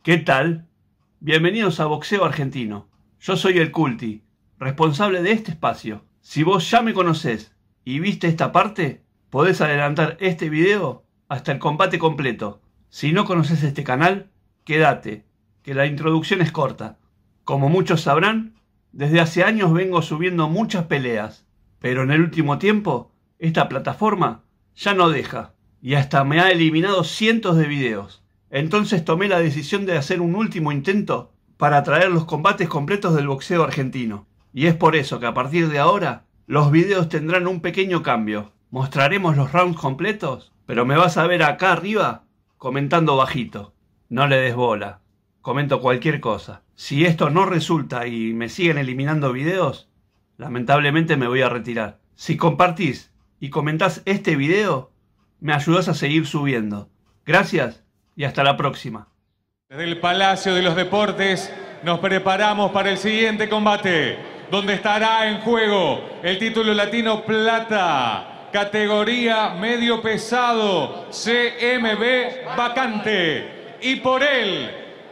¿Qué tal? Bienvenidos a Boxeo Argentino. Yo soy el Culti, responsable de este espacio. Si vos ya me conocés y viste esta parte, podés adelantar este video hasta el combate completo. Si no conoces este canal, quédate, que la introducción es corta. Como muchos sabrán, desde hace años vengo subiendo muchas peleas, pero en el último tiempo, esta plataforma ya no deja, y hasta me ha eliminado cientos de videos. Entonces tomé la decisión de hacer un último intento para traer los combates completos del boxeo argentino. Y es por eso que a partir de ahora, los videos tendrán un pequeño cambio. Mostraremos los rounds completos, pero me vas a ver acá arriba comentando bajito. No le des bola, comento cualquier cosa. Si esto no resulta y me siguen eliminando videos, lamentablemente me voy a retirar. Si compartís y comentás este video, me ayudás a seguir subiendo. Gracias. Y hasta la próxima. Desde el Palacio de los Deportes nos preparamos para el siguiente combate, donde estará en juego el título latino plata, categoría medio pesado, CMB vacante. Y por él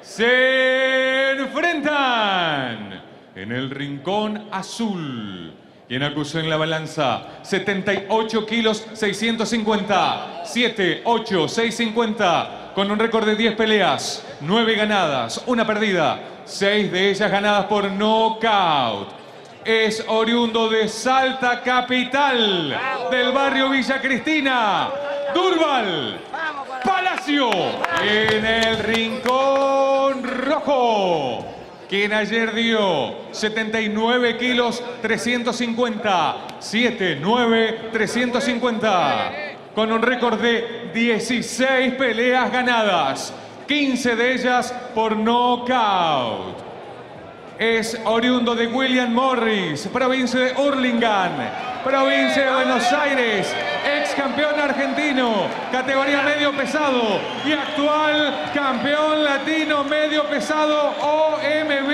se enfrentan en el rincón azul, quien acusó en la balanza 78 kilos 650, 7, 8, 650. Con un récord de 10 peleas, 9 ganadas, 1 perdida, 6 de ellas ganadas por nocaut. Es oriundo de Salta Capital, del barrio Villa Cristina, Durval Palacio. En el rincón rojo, quien ayer dio 79 kilos 350, 7, 9, 350. Con un récord de 16 peleas ganadas, 15 de ellas por nocaut. Es oriundo de William Morris, provincia de Hurlingham, provincia de Buenos Aires, ex campeón argentino, categoría medio pesado y actual campeón latino medio pesado OMB.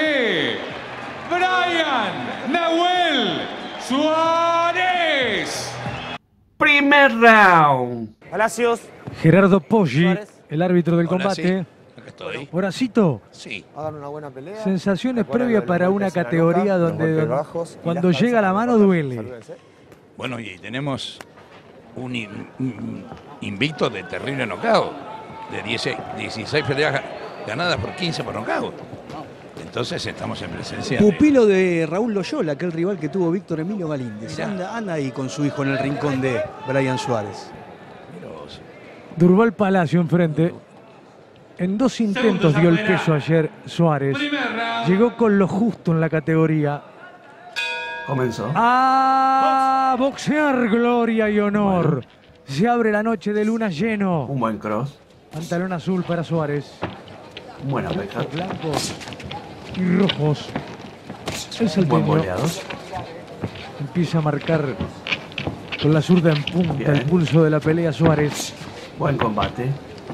Brian Nahuel Suárez. Primer round. Palacios. Gerardo Poggi, Suárez. el árbitro del Hola, combate. sí, acá estoy. Horacito, Sí. Hagan una buena pelea. sensaciones Recuerden previas los para una golpes en la categoría nuca, los donde golpes bajos y cuando las llega la calzas mano por duele. Salúdense. Bueno, y tenemos un invicto de terrible knockout, de 16 peleas ganadas por 15 por knockout. Entonces estamos en presencia. Pupilo de Raúl Loyola, aquel rival que tuvo Víctor Emilio Galíndez. Mirá. Anda ahí con su hijo en el rincón de Brian Suárez. Mirá vos. Durval Palacio enfrente. En 2 intentos dio el peso ayer Suárez. Llegó con lo justo en la categoría. Comenzó. A boxear, gloria y honor. Bueno. Se abre la noche de luna lleno. Un buen cross. Pantalón azul para Suárez. Un buen uppercut. Blancos y rojos. El Un buen salteño boleado. empieza a marcar con la zurda en punta Bien. el pulso de la pelea Suárez. Buen combate.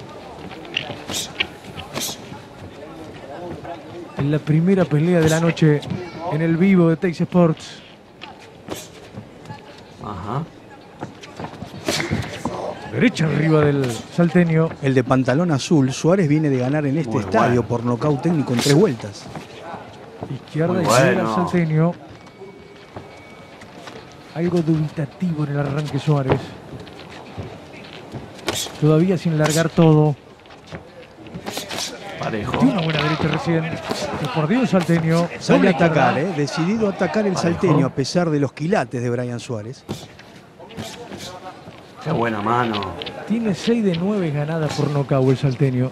En la primera pelea de la noche en el vivo de Teis Sports. Ajá. Derecha arriba del salteño. El de pantalón azul, Suárez viene de ganar en este Muy estadio bueno. por nocaut técnico en 3 vueltas. Izquierda Muy y derecha bueno. al salteño. Algo dubitativo en el arranque Suárez. Todavía sin largar todo. Parejo. Tiene una buena derecha recién. Se mordió el salteño. Sale a Doble atacar, izquierda. decidido a atacar el Parejo. salteño a pesar de los quilates de Brian Suárez. Qué buena mano. Tiene 6 de 9 ganadas por nocaut el salteño.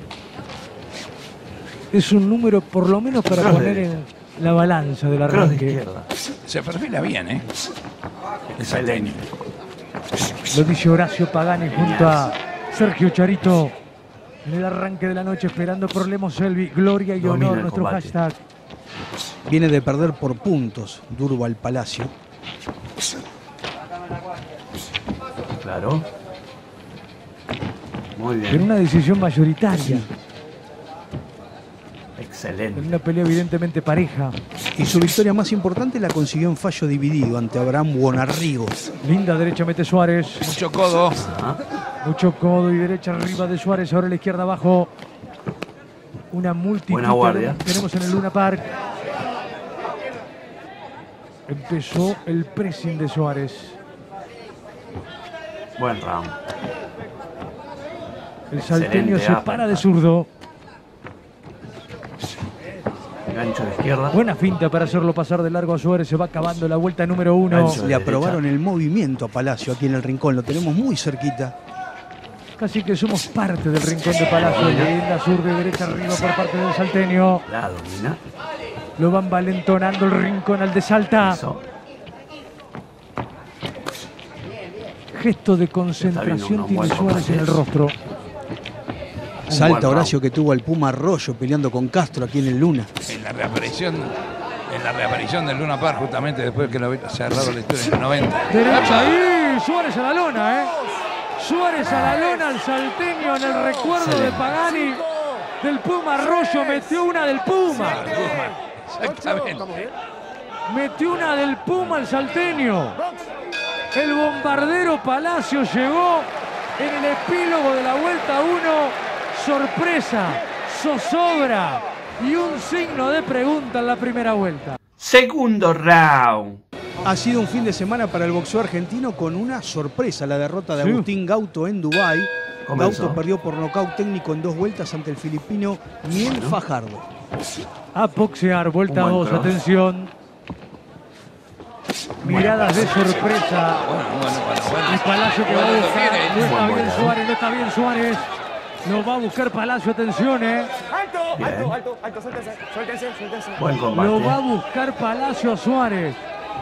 Es un número por lo menos para Cross poner de- en la balanza del Cross de arranque. izquierda. Se perfila bien, ¿eh? El salteño. Lo dice Horacio Pagani junto a Sergio Charito. En el arranque de la noche esperando por Lemos Selvi. Gloria y Domina honor el nuestro combate. hashtag. Viene de perder por puntos Durval Palacio. Claro. Muy En bien. una decisión mayoritaria. En Excelente. una pelea evidentemente pareja. Y su victoria más importante la consiguió en fallo dividido ante Abraham Buonarrigo. Linda derecha mete Suárez. Mucho codo. Ajá. Mucho codo y derecha arriba de Suárez. Ahora la izquierda abajo. Una multitud Buena guardia. tenemos en el Luna Park. Empezó el pressing de Suárez. Buen round. El salteño Excelente se uppercut. para de zurdo. Gancho de izquierda. Buena finta para hacerlo pasar de largo a Suárez. Se va acabando la vuelta número 1. Gancho. Le derecha. aprobaron el movimiento a Palacio aquí en el rincón. Lo tenemos muy cerquita. Casi que somos parte del rincón de Palacio. Linda zurda y derecha arriba por parte del salteño. La domina. Lo van valentonando el rincón al de Salta. Eso. Gesto de Está concentración viendo un tiene buen Suárez en el rostro. buen Salta round. Horacio que tuvo al Puma Arroyo peleando con Castro aquí en el Luna. En la reaparición del Luna Park, justamente después que lo había cerrado la historia en el 90. Derecha ahí. Suárez a la lona, ¿eh? Suárez a la lona, al salteño en el recuerdo de Pagani. Del Puma Arroyo, metió una del Puma. Exactamente. Metió una del Puma al salteño. El bombardero Palacio llegó en el epílogo de la vuelta 1. Sorpresa, zozobra y un signo de pregunta en la primera vuelta. Segundo round. Ha sido un fin de semana para el boxeo argentino con una sorpresa, la derrota de Sí. Agustín Gauto en Dubái. Comenzó. Gauto perdió por nocaut técnico en 2 vueltas ante el filipino Miel Fajardo. A boxear, vuelta Un buen 2, cross. atención. Miradas de sorpresa. Y Palacio que va a Bueno, buscar. viene. No está Buen bien boleado. Suárez, no está bien Suárez. Lo va a buscar Palacio, atención, Bien. Buen combate. Lo va a buscar Palacio a Suárez.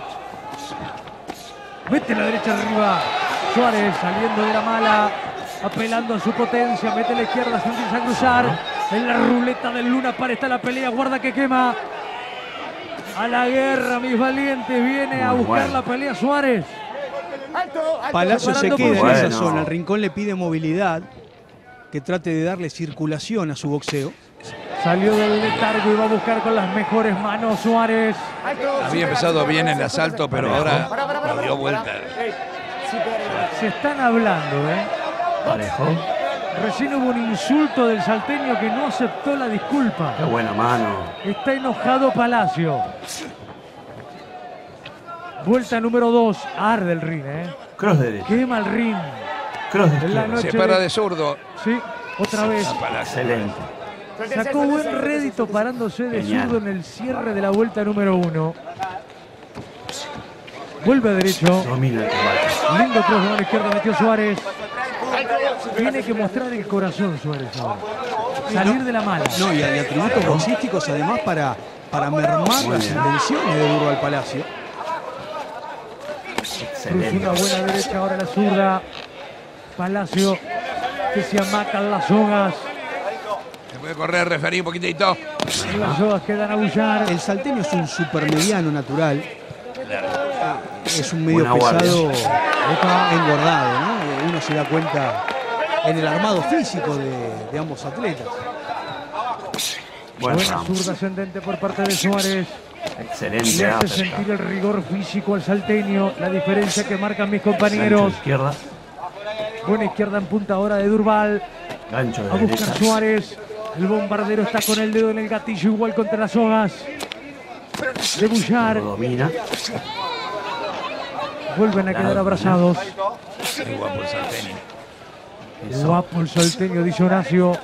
Mete la derecha arriba. Suárez saliendo de la mala. Apelando a su potencia. Mete la izquierda, se empieza a cruzar. En la ruleta del Luna Park está la pelea. Guarda que quema. A la guerra, mis valientes. Viene a Muy buscar bueno. la pelea Suárez. Palacio se Preparando queda en por esa Bueno. zona. El rincón le pide movilidad, que trate de darle circulación a su boxeo. Salió del letargo y va a buscar con las mejores manos Suárez. Había empezado bien el asalto, pero ahora lo dio vuelta. Se están hablando, ¿eh? Parejo. Recién hubo un insulto del salteño que no aceptó la disculpa. Qué buena mano. Está enojado Palacio. Vuelta número 2. Arde el ring, ¿eh? Cross derecha. Quema el ring. Cross de En la izquierda. noche Se para de zurdo. Sí, otra vez. A Palacio. Excelente. Sacó buen rédito parándose de Genial. zurdo en el cierre de la vuelta número 1. Vuelve a derecho. Domina el combate. Lindo cross de mano izquierda metió Suárez. Tiene que mostrar el corazón Suárez ahora. Salir de la mala. No, y atributos boxísticos además para mermar Muy las bien. intenciones de Durval Palacio. Cruzó Excelente. una buena derecha, ahora la zurda. Palacio que se amacan las sogas. Se puede correr, referí un poquitito. Las sogas quedan a bullar. El salteño es un supermediano natural. Es un medio Buena guardia. pesado engordado, ¿no? Uno se da cuenta en el armado físico de ambos atletas. Buen Buena round. zurda ascendente por parte de Suárez. Excelente. Le hace uppercut. sentir el rigor físico al salteño. La diferencia que marcan mis Gancho de compañeros. izquierda. Buena izquierda en punta ahora de Durval. Gancho A de buscar derecha. Suárez. El bombardero está con el dedo en el gatillo, igual contra las sogas. De Bullar. Lo domina. Vuelven a quedar abrazados. Qué guapo el salteño. Eso. Guapo el salteño, dice Horacio.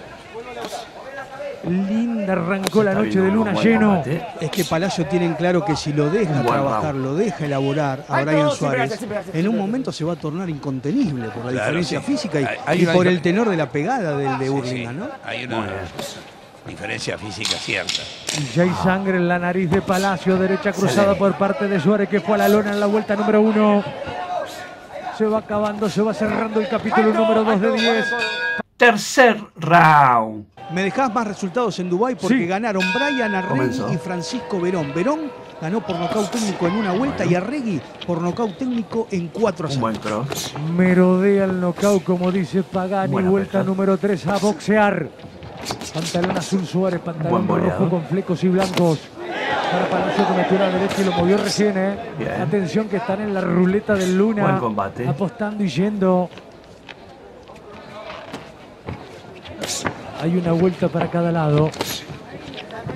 Linda arrancó la Está noche de viendo luna un buen lleno. combate. Es que Palacio tienen claro que si lo deja Un buen trabajar, round. lo deja elaborar a Brian Suárez, en un momento se va a tornar incontenible por la Claro, diferencia sí. física Hay y una por el difer- tenor de la pegada del de Sí, Hurlingham, sí. ¿no? Hay Muy una bien. diferencia física cierta. Y ya hay sangre en la nariz de Palacio. Derecha cruzada Excelente. por parte de Suárez, que fue a la lona en la vuelta número 1. Se va acabando, se va cerrando el capítulo número 2 de 10. Tercer round. Me dejás más resultados en Dubái porque Sí. ganaron Brian Arregui Comenzó. y Francisco Verón. Verón ganó por nocaut técnico en una vuelta y Arregui por nocaut técnico en 4 Un asaltos. buen cross. Merodea el knockout, como dice Pagani. Buena Vuelta pelea. número 3 a boxear. Pantalón azul Suárez, pantalón Buen rojo boleado. con flecos y blancos. Para Palacio que metió la derecha y lo movió recién, ¿eh? Bien. Atención que están en la ruleta del Luna. Buen combate. Apostando y yendo. Hay una vuelta para cada lado.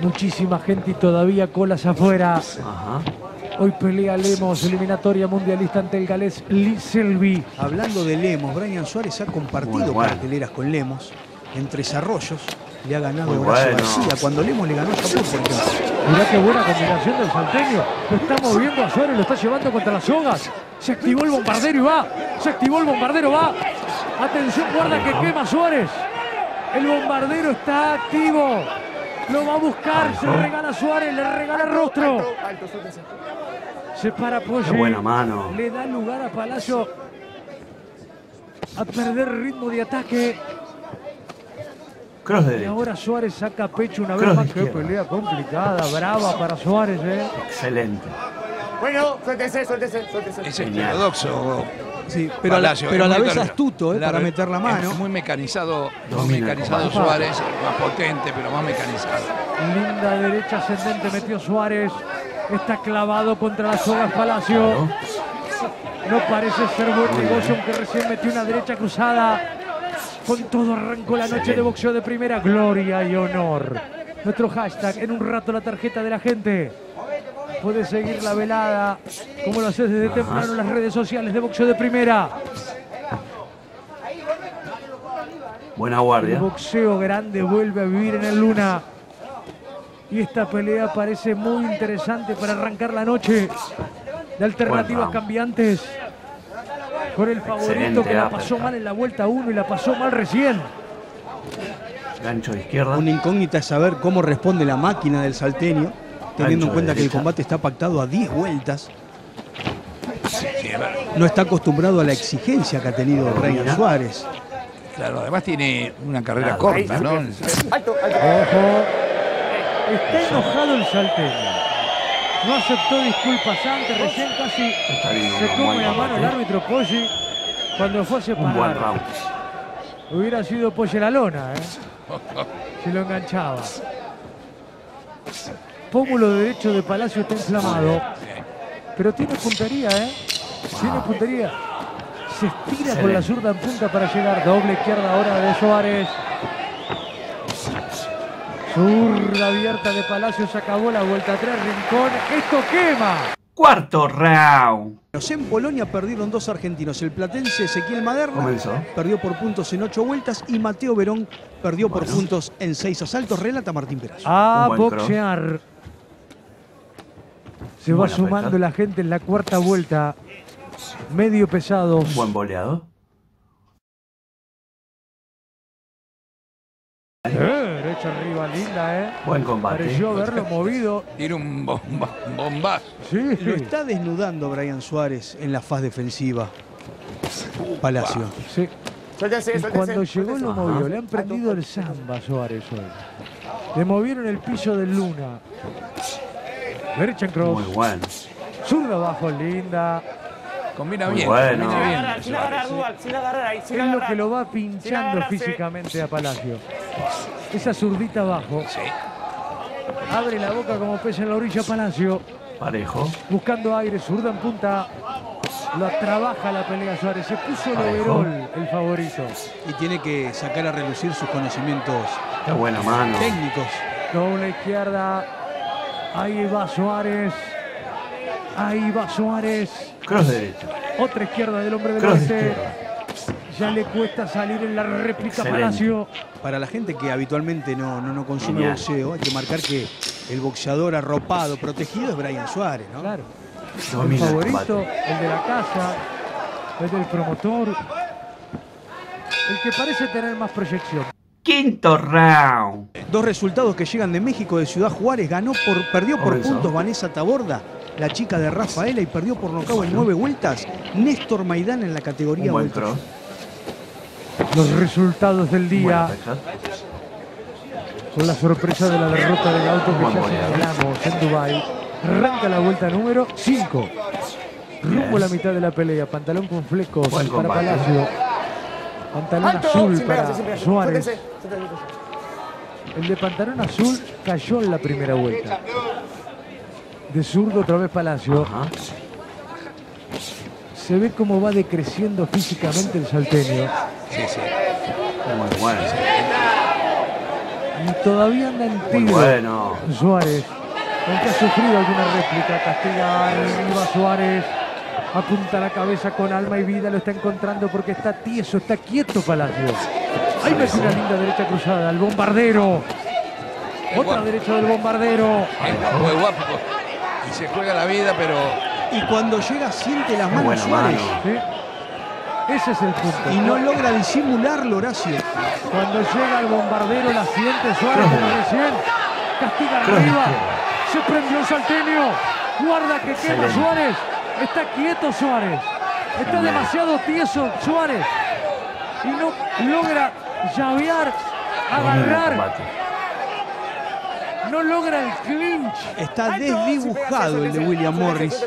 Muchísima gente y todavía colas afuera. Ajá. Hoy pelea Lemos, eliminatoria mundialista ante el galés Lee Selby. Hablando de Lemos, Brian Suárez ha compartido Muy bueno. carteleras con Lemos. En Tres Arroyos le ha ganado Muy Horacio bueno. García, cuando Lemos le ganó a Japón, por ejemplo. Mirá qué buena combinación del salteño. Lo está moviendo a Suárez, lo está llevando contra las sogas. Se activó el bombardero y va. Se activó el bombardero, va. Atención, guarda que quema Suárez. El bombardero está activo. Lo va a buscar, se regala Suárez, le regala rostro. Se para Poggi. Qué buena mano. Le da lugar a Palacio a perder ritmo de ataque. Cross Y derecho. ahora Suárez saca pecho una vez Cross de más. Qué izquierda. pelea complicada, brava para Suárez, Excelente. Bueno, suéltese, suéltese, suéltese. Es Genial. heterodoxo. Sí, pero a la Palacio, pero a es la muy vez claro. astuto, para Claro, meter la mano. Es muy mecanizado, Domina el combate. Suárez, más potente, pero más mecanizado. Linda derecha ascendente metió Suárez. Está clavado contra las sogas Palacio. Claro. No parece ser buen Muy negocio, bien. aunque recién metió una derecha cruzada. Con todo arrancó la noche Excelente. de boxeo de primera. Gloria y honor. Nuestro hashtag, en un rato la tarjeta de la gente. Puedes seguir la velada, como lo haces desde temprano en las redes sociales de boxeo de primera. Buena El guardia. boxeo grande vuelve a vivir en el Luna. Y esta pelea parece muy interesante para arrancar la noche de alternativas round. cambiantes. Con el favorito Excelente que la pasó uppercut. mal en la vuelta 1 y la pasó mal recién. Gancho de izquierda. Una incógnita es saber cómo responde la máquina del salteño, teniendo en Gancho cuenta de que el derecha. combate está pactado a 10 vueltas. Sí, es verdad. No está acostumbrado a la exigencia que ha tenido Brian Domina. Suárez. Claro, además tiene una carrera Nada. corta, ¿no? Alto, alto. Ojo. Está enojado el salteño. No aceptó disculpas antes, recién casi Está bien, se un come buen la mano el combate. árbitro Poggi cuando fue a Un buen separar. round. Hubiera sido Poggi la lona, si lo enganchaba. Pómulo derecho de Palacio está inflamado. Pero tiene puntería, Tiene puntería. Se estira con la Excelente. zurda en punta para llegar. Doble izquierda ahora de Suárez. Zurda abierta de Palacio, se acabó la vuelta 3, Rincón. ¡Esto quema! Cuarto round. En Polonia perdieron dos argentinos. El platense Ezequiel Maderna Comenzó. perdió por puntos en 8 vueltas y Mateo Verón perdió por puntos en 6 asaltos. Relata Martín Perazo. A Un buen boxear. Se va Buena sumando pesca. la gente en la cuarta vuelta. Medio pesados. Buen boleado. Derecha arriba, linda, Buen combate. Pareció haberlo movido. Tiene un bombazo. Sí. Lo está desnudando Brian Suárez en la faz defensiva. Palacio. Sí. Suéltese, Y suéltese. cuando llegó lo Ajá. movió. Le han prendido el samba a Suárez hoy. Le movieron el piso del Luna. Derecha en cross. Muy bueno. Zurda abajo, linda. Combina Muy bien. bueno. Combina bien. Sin agarrar, Dual, sin agarrar ahí, sin Es lo agarrar. que lo va pinchando agarrarse. físicamente a Palacio. Esa zurdita abajo. Sí. Abre la boca como pez en la orilla Palacio. Parejo. Buscando aire, zurda en punta. Lo trabaja la pelea Suárez. Se puso el Parejo. overol, el favorito. Y tiene que sacar a relucir sus conocimientos Qué buena mano. técnicos. Doble izquierda. Ahí va Suárez. Ahí va Suárez. Cross derecha. Otra izquierda del hombre del Cross oeste. izquierda. Ya le cuesta salir en la réplica Excelente. Palacio. Para la gente que habitualmente no consume Genial. boxeo, hay que marcar que el boxeador arropado, protegido es Brian Suárez, ¿no? Claro. El Domina el favorito, combate. el de la casa, el del promotor. El que parece tener más proyección. Quinto round. Dos resultados que llegan de México, de Ciudad Juárez. Perdió por Comenzó. puntos Vanessa Taborda, la chica de Rafaela, y perdió por nocaut en 9 vueltas. Néstor Maidán en la categoría Un buen welter. cross. Los resultados del día Buena pesca. son la sorpresa de la derrota del auto que Buen ya boleado. señalamos en Dubái. Arranca la vuelta número 5. Rumbo a la mitad de la pelea. Pantalón con flecos Buen para combate. Palacio. Pantalón Alto, azul sin para pegarse, sin pegarse. Suárez. Suéltese, suéltese. El de pantalón azul cayó en la primera vuelta. De zurdo otra vez Palacio. Ajá. Se ve cómo va decreciendo físicamente el salteño. Sí, sí. Muy bueno. Y todavía anda en Muy tiro bueno. Suárez, aunque ha sufrido alguna réplica. Castiga arriba Suárez, apunta la cabeza con alma y vida, lo está encontrando porque está tieso, está quieto Palacio. Ahí mete una linda derecha cruzada, el bombardero. Otra derecha del bombardero. Muy guapo. Y se juega la vida, pero Y cuando llega siente las manos Buena Suárez. mano. ¿Sí? Ese es el punto. Y no logra disimularlo, Horacio. Cuando llega el bombardero, la siente Suárez como recién. Castiga arriba. Se prendió el salteño. Guarda que quema Excelente. Suárez. Está quieto Suárez. Está demasiado tieso Suárez. Y no logra llavear, agarrar. No logra el clinch. Está desdibujado el de William Morris.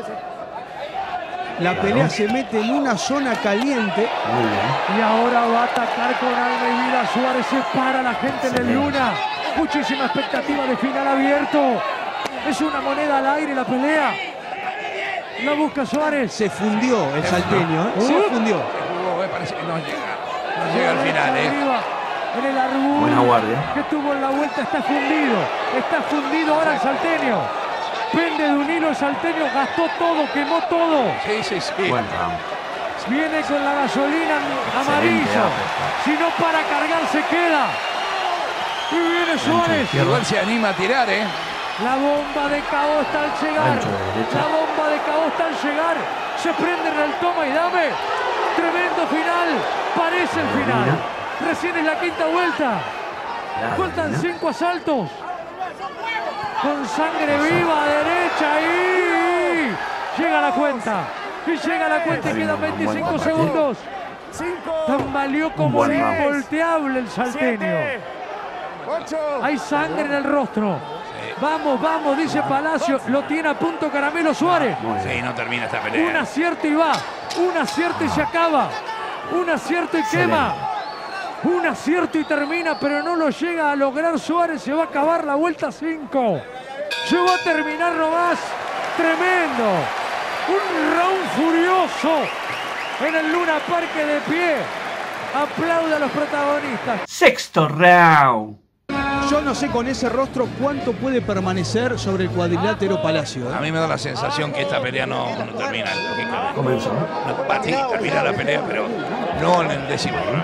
La pelea se mete en una zona caliente. Muy bien. Y ahora va a atacar con alma y vida. Suárez se para, la gente en el Luna. Muchísima expectativa de final abierto. Es una moneda al aire la pelea. La busca Suárez. Se fundió el salteño, ¿eh? Se fundió. parece que no llega. No llega al final, Arriba, en el arbusto Buena guardia. que tuvo en la vuelta, está fundido. Está fundido ahora el salteño. Pende de un hilo el salteño, gastó todo, quemó todo. Sí, sí, sí. Buen round. Viene con la gasolina amarillo. Si no para cargar se queda. Y viene Suárez. Igual se anima a tirar, ¿eh? La bomba de KO está al llegar. Ancho de derecha. La bomba de KO está al llegar. Se prende en el toma y dame. Tremendo final. Parece el final. Recién es la quinta vuelta. Faltan 5 asaltos. Con sangre viva, derecha y llega la cuenta. Y llega la cuenta y quedan 25 segundos. Tambaleó como buen un round. involteable el salteño. Hay sangre en el rostro. Vamos, vamos, dice Palacio. Lo tiene a punto Caramelo Suárez. Sí, no termina esta Un pelea. acierto y va. Un acierto y se acaba. Un acierto y quema. Un acierto y termina, pero no lo llega a lograr Suárez. Se va a acabar la vuelta 5. Se va a terminar nomás. Tremendo. Un round furioso en el Luna Parque de pie. Aplaude a los protagonistas. Sexto round. Yo no sé con ese rostro cuánto puede permanecer sobre el cuadrilátero Palacio, A ¿eh? mí me da la sensación que esta pelea no termina, lógicamente. Comenzó. Sí, termina la pelea, pero no en el décimo round.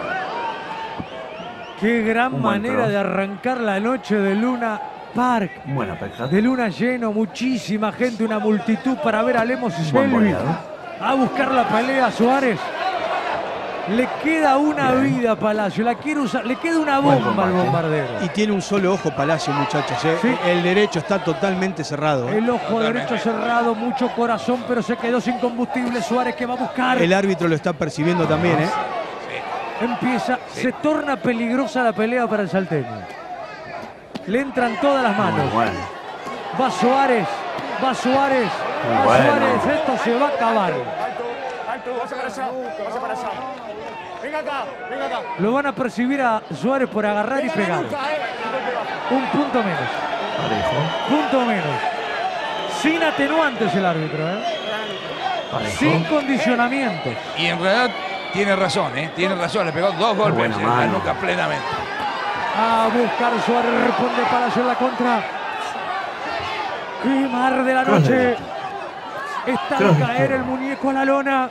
Qué gran Un buen manera cross. de arrancar la noche de Luna Park. Buena pesca. De Luna lleno, muchísima gente, una multitud para ver a Lemos y Buen Selvi. boleado. A buscar la pelea a Suárez. Le queda una vida a Palacio, la quiere usar, le queda una Buen bomba al combate. bombardero. Y tiene un solo ojo Palacio, muchachos, ¿eh? Sí. El derecho está totalmente cerrado, ¿eh? El ojo derecho cerrado, mucho corazón, pero se quedó sin combustible. Suárez que va a buscar. El árbitro lo está percibiendo también, ¿eh? Empieza, se torna peligrosa la pelea para el salteño. Le entran todas las Muy manos. bueno. Va Suárez, va Suárez, Muy va bueno. Suárez, esto se va a acabar. Alto, vaya para allá, vaya para allá. Venga acá, venga acá. Lo van a percibir a Suárez por agarrar y pegar. Un punto menos, Parejo. punto menos. Sin atenuantes el árbitro, ¿eh? Parejo. Sin condicionamientos. Y en realidad tiene razón, ¿eh? Tiene razón, le pegó 2 golpes buena en la mano. nuca plenamente. A buscar Suárez, responde Palacio en la contra. ¡Qué mar de la Cross noche! derecho. Está Cross al caer izquierdo. el muñeco a la lona.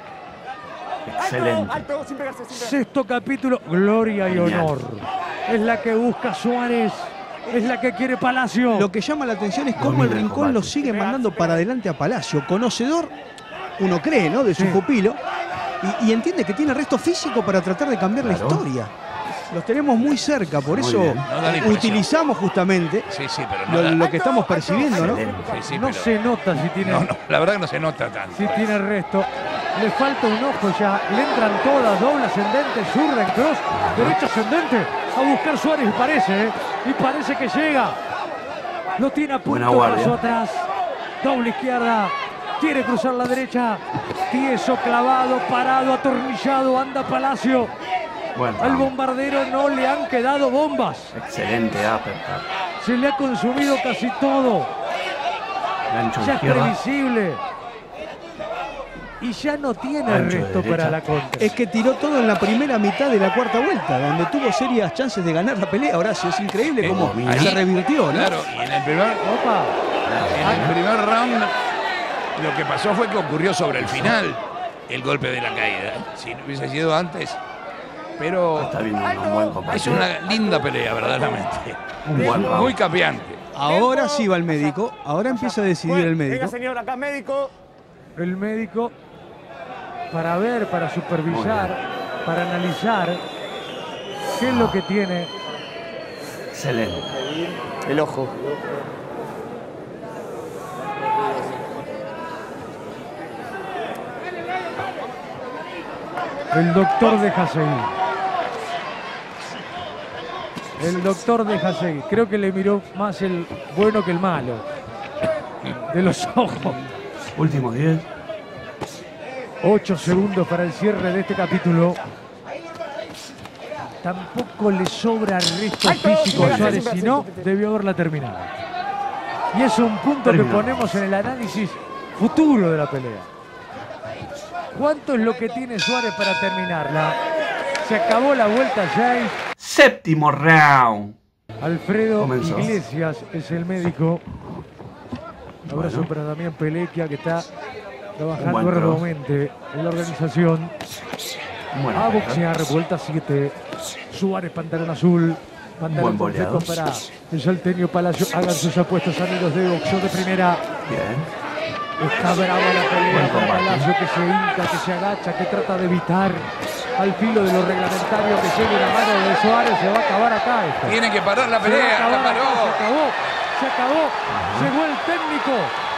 Excelente. Alto, sin pegarse, sin pegarse. Sexto capítulo, gloria y Genial. honor. Es la que busca Suárez, es la que quiere Palacio. Lo que llama la atención es cómo el Domina el Rincón lo combate. sigue mandando para adelante a Palacio. Conocedor, uno cree, ¿no? De su Sí. pupilo. Y entiende que tiene resto físico para tratar de cambiar la Claro. historia. Los tenemos muy cerca, por Muy eso bien. No da la impresión. utilizamos justamente Sí, sí, pero no. lo que estamos percibiendo, ¿no? Excelente. Sí, sí, No pero- se nota si tiene, No, no, la verdad que no se nota tanto. si tiene resto. Le falta un ojo ya. Le entran todas, doble ascendente, zurda en cross, derecho ascendente. A buscar Suárez y parece, ¿eh? Y parece que llega. Lo tiene a Buena punto, guardia. paso atrás. Doble izquierda. Quiere cruzar la derecha. Tieso, clavado, parado, atornillado. Anda Palacio. Buen Al round. bombardero no le han quedado bombas. Excelente uppercut. Se le ha consumido casi todo. Gancho Ya es izquierda. previsible. y ya no tiene Ancho de resto derecha. para la contra. Es que tiró todo en la primera mitad de la cuarta vuelta, donde tuvo serias chances de ganar la pelea. Horacio, es increíble cómo ahí, se revirtió, ¿no? Claro, y en el primer round lo que pasó fue que ocurrió sobre el final el golpe de la caída. Si no hubiese sido antes. Pero Está viendo un buen combate. es una linda pelea, verdaderamente. Un buen round. Muy cambiante. Ahora sí va el médico, ahora empieza a decidir el Venga, médico. señor, acá médico. El médico para ver, para supervisar, para analizar qué es lo que tiene. Excelente. El ojo. El doctor deja seguir. El doctor deja seguir. Creo que le miró más el bueno que el malo. De los ojos. Últimos 10. 8 segundos para el cierre de este capítulo. Tampoco le sobra resto físico a Suárez, si no, debió haberla terminado. Y es un punto que Terminado. ponemos en el análisis futuro de la pelea. ¿Cuánto es lo que tiene Suárez para terminarla? Se acabó la vuelta 6. Séptimo round. Alfredo Comenzó. Iglesias es el médico. Abrazo Bueno. para Damián Pelequia, que está Un trabajando buen cross. arduamente en la organización. Buena A pelea. boxear, vuelta 7. Suárez, pantalón azul. Pantalón Buen completo boleado. para el salteño Palacio. Hagan sus apuestas, amigos de boxeo de primera. Bien. Está brava la pelea Buen para combate. Palacio, que se hinca, que se agacha, que trata de evitar al filo de lo reglamentario que llegue la mano de Suárez. Se va a acabar acá esto. Tiene que parar la Se va a pelea. acabar La acá, paró. se acabó. Llegó el técnico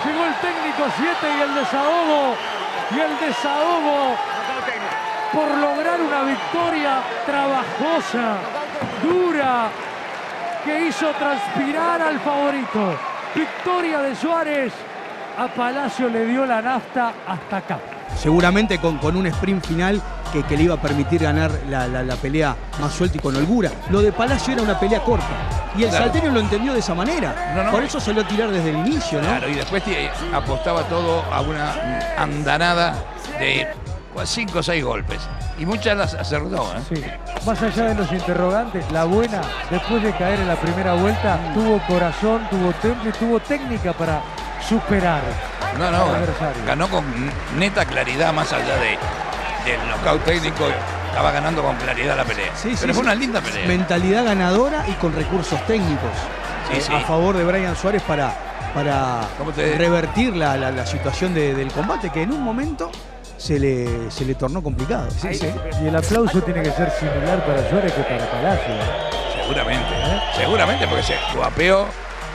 7 y el desahogo. Y el desahogo por lograr una victoria trabajosa, dura, que hizo transpirar al favorito. Victoria de Suárez. A Palacio le dio la nafta hasta acá. Seguramente con un sprint final que le iba a permitir ganar la pelea más suelta y con holgura. Lo de Palacio era una pelea corta. Y el Claro. salteño lo entendió de esa manera. No, no. Por eso salió a tirar desde el inicio, ¿no? Claro, y después apostaba todo a una andanada de 5 o 6 golpes. Y muchas las acertó, ¿eh? Sí. Más allá de los interrogantes, la buena, después de caer en la primera vuelta, tuvo corazón, tuvo temple, tuvo técnica para superar No, al adversario. ganó con neta claridad más allá del knockout técnico. Estaba ganando con claridad la pelea. Sí, sí, Pero fue sí. una linda pelea. Mentalidad ganadora y con recursos técnicos Sí, sí. a favor de Brian Suárez para ¿Cómo te- revertir la situación del combate que en un momento se le tornó complicado. Sí, sí. Y el aplauso tiene que ser similar para Suárez que para Palacio. Seguramente. Seguramente, porque se guapeó.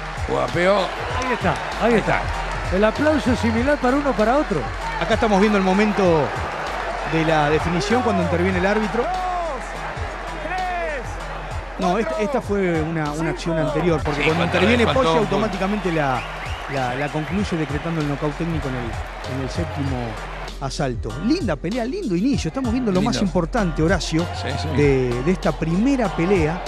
Ahí está, ahí está. El aplauso es similar para uno para otro. Acá estamos viendo el momento de la definición cuando interviene el árbitro. No, esta fue una acción anterior, porque Sí, cuando cuando interviene le faltó Poche un automáticamente la concluye decretando el nocaut técnico en el séptimo asalto. Linda pelea, lindo inicio. Estamos viendo lo Lindo. más importante, Horacio, Sí, sí. de esta primera pelea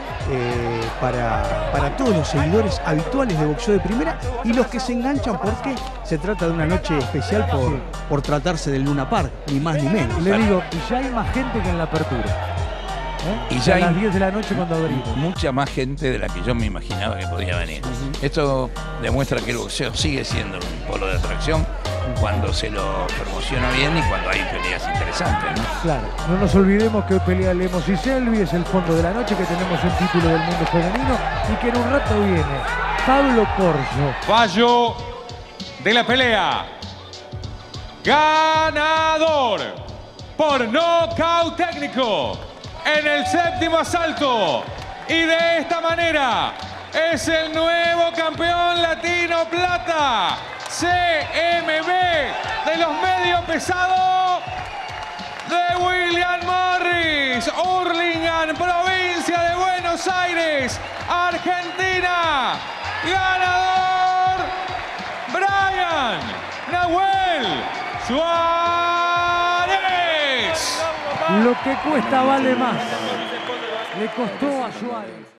para todos los seguidores habituales de boxeo de primera y los que se enganchan porque se trata de una noche especial por tratarse del Luna Park, ni más ni menos. Le digo, y ya hay más gente que en la apertura. Y Y ya a las hay 10 de la noche cuando abrimos. mucha más gente de la que yo me imaginaba que podía venir. Esto demuestra que el boxeo sigue siendo un polo de atracción cuando se lo promociona bien y cuando hay peleas interesantes, ¿no? Claro, no nos olvidemos que hoy pelea Lemos y Selvi, es el fondo de la noche, que tenemos el título del mundo femenino y que en un rato viene Pablo Corso. Fallo de la pelea. Ganador por nocaut técnico en el séptimo asalto. Y de esta manera es el nuevo campeón latino plata. CMB de los medio pesados de William Morris, Hurlingham, provincia de Buenos Aires, Argentina. Ganador, Brian Nahuel Suárez. Lo que cuesta vale más. Le costó a Suárez.